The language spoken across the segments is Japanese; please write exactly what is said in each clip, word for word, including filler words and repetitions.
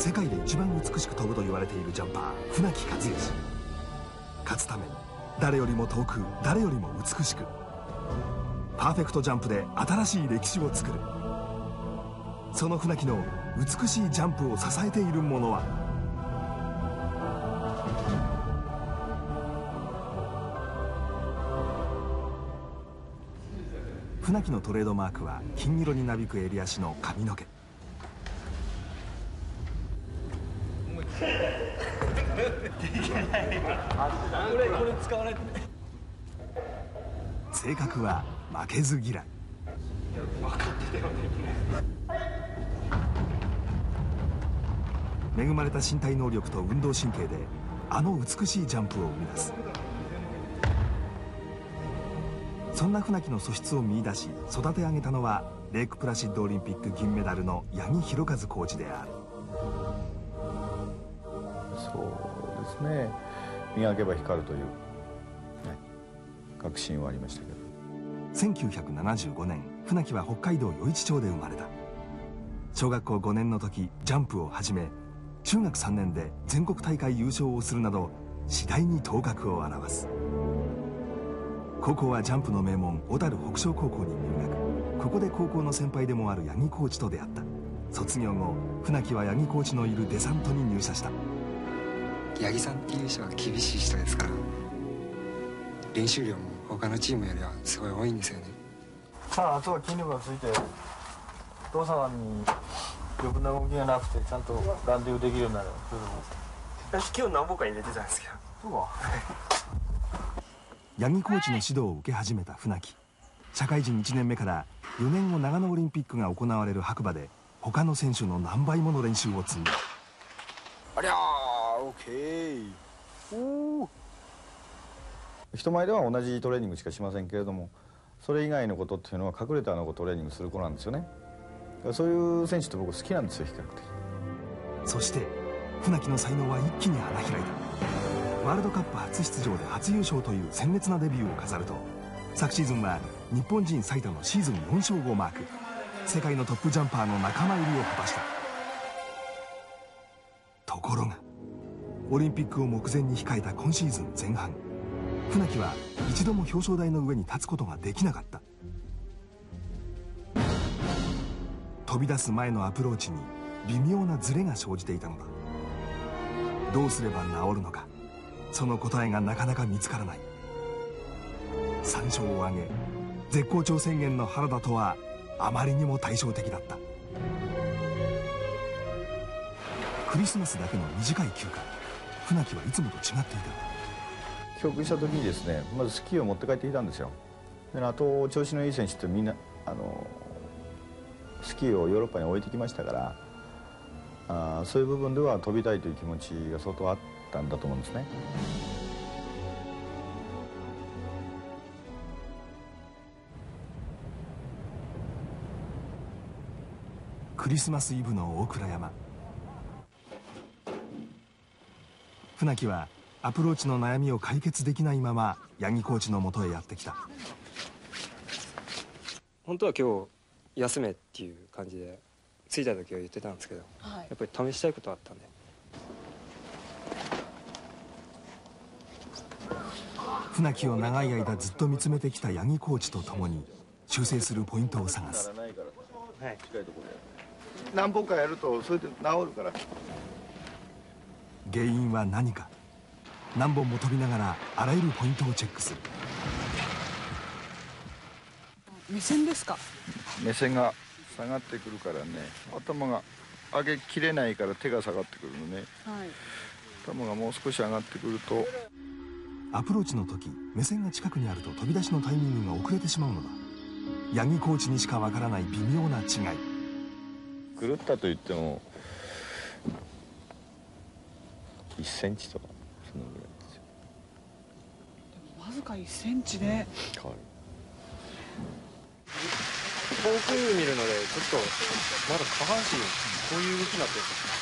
世界で一番美しく飛ぶと言われているジャンパー船木和喜。勝つため誰よりも遠く誰よりも美しくパーフェクトジャンプで新しい歴史を作る。その船木の美しいジャンプを支えているものは。船木のトレードマークは金色になびく襟足の髪の毛。性格は負けず嫌い。恵まれた身体能力と運動神経であの美しいジャンプを生み出す。そんな船木の素質を見出し育て上げたのはレイクプラシッドオリンピック銀メダルの八木弘和コーチである。 そうですね、磨けば光るという、ね、確信はありましたけど。 せんきゅうひゃくななじゅうごねん、船木は北海道余市町で生まれた。小学校ごねんの時ジャンプを始め、中学さんねんで全国大会優勝をするなど次第に頭角を現す。高校はジャンプの名門小樽北昇高校に入学。ここで高校の先輩でもある八木コーチと出会った。卒業後、船木は八木コーチのいるデサントに入社した。 八木さんっていう人は厳しい人ですから、練習量も他のチームよりはすごい多いんですよね。 まあ、あとは筋力がついてお父様に余分な動きがなくてちゃんとランディングできるようになる。 私今日何本か入れてたんですけど。 そうか。 八木コーチの指導を受け始めた船木。社会人いちねんめからよねんご長野オリンピックが行われる白馬で他の選手の何倍もの練習を積んだ。 ありゃー、オッケー。おー。人前では同じトレーニングしかしませんけれども、それ以外のことっていうのは隠れたのをトレーニングする子なんですよね。そういう選手って僕好きなんですよ、比較的。 そして船木の才能は一気に花開いた。ワールドカップ初出場で初優勝という鮮烈なデビューを飾ると、昨シーズンは日本人最多のシーズンよん勝をマーク。世界のトップジャンパーの仲間入りを果たした。ところがオリンピックを目前に控えた今シーズン前半、船木は一度も表彰台の上に立つことができなかった。飛び出す前のアプローチに微妙なズレが生じていたのだ。どうすれば治るのか、その答えがなかなか見つからない。さん勝を挙げ絶好調宣言の原田とはあまりにも対照的だった。クリスマスだけの短い休暇、船木はいつもと違っていた。 帰国した時にですね、まずスキーを持って帰ってきたんですよ。で、あと調子のいい選手ってみんなあのスキーをヨーロッパに置いてきましたから、あそういう部分では飛びたいという気持ちが相当あったんだと思うんですね。 クリスマスイブの大倉山。船木はアプローチの悩みを解決できないまま八木コーチのもとへやってきた。 本当は今日休めっていう感じで着いた時は言ってたんですけど、はい、やっぱり試したいことあったんで。 船木を長い間ずっと見つめてきた八木コーチと共に修正するポイントを探す。 はい、何本かやるとそれで治るから。 原因は何か。何本も飛びながらあらゆるポイントをチェックする。 目線ですか。 目線が下がってくるからね、頭が上げきれないから手が下がってくるのね、はい、頭がもう少し上がってくると。 アプローチの時目線が近くにあると飛び出しのタイミングが遅れてしまうのだ。八木コーチにしかわからない微妙な違い。 狂ったと言ってもいっセンチとかそのぐらいですよ。 でもわずかいっセンチで変わる。 遠く見るのでちょっとまだ下半身こういう動きになってるんです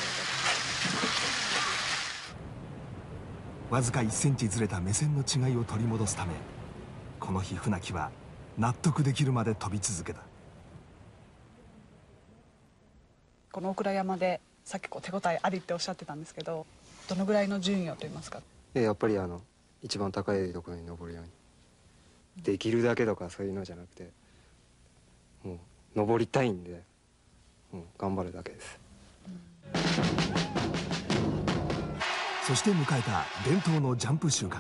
わずかいっセンチずれた目線の違いを取り戻すため、この日船木は納得できるまで飛び続けた。 この大倉山でさっきこう手応えありっておっしゃってたんですけど、どのぐらいの順位をといいますか。 でやっぱりあの一番高いところに登るようにできるだけとかそういうのじゃなくて、もう登りたいんで、もう頑張るだけです。 そして迎えた伝統のジャンプ週間。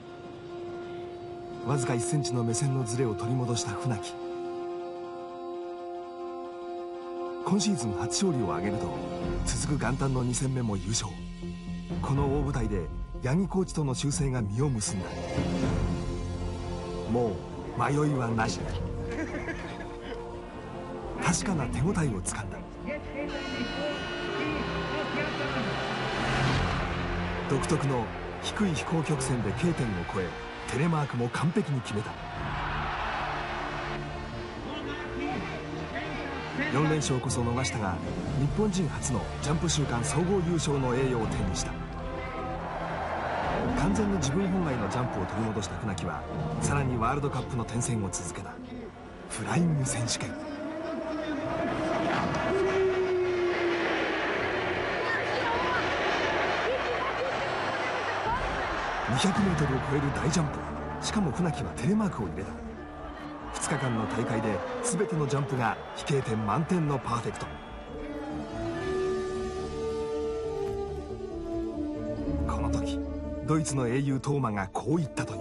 わずかいっセンチの目線のズレを取り戻した船木。今シーズン初勝利を挙げると、続く元旦のに戦目も優勝。この大舞台で八木コーチとの修正が実を結んだ。もう迷いはない。確かな手応えをつかんだ。独特の低い飛行曲線で K 点を超え、テレマークも完璧に決めた。よん連勝こそ逃したが、日本人初のジャンプ週間総合優勝の栄誉を手にした。完全に自分本来のジャンプを取り戻した船木は、さらにワールドカップの転戦を続けた。フライング選手権。にひゃくメートルを超える大ジャンプ。しかも船木はテレマークを入れた。ふつかかんの大会で全てのジャンプが飛型点満点のパーフェクト。この時ドイツの英雄トーマがこう言ったという。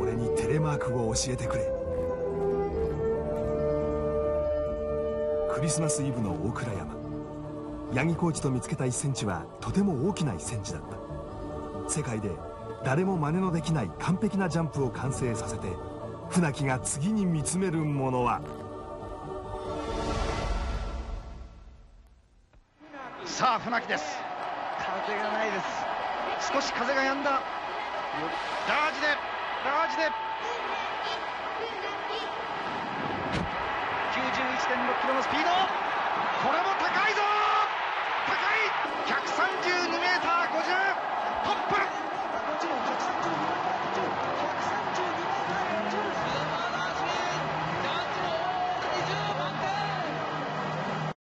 俺にテレマークを教えてくれ。クリスマスイブの大倉山。八木コーチと見つけたいっセンチはとても大きないっセンチだった。世界で誰も真似のできない完璧なジャンプを完成させて、船木が次に見つめるものは。 さあ船木です。風がないです。少し風が止んだ。ラージでラージで きゅうじゅういちてんろく キロのスピード。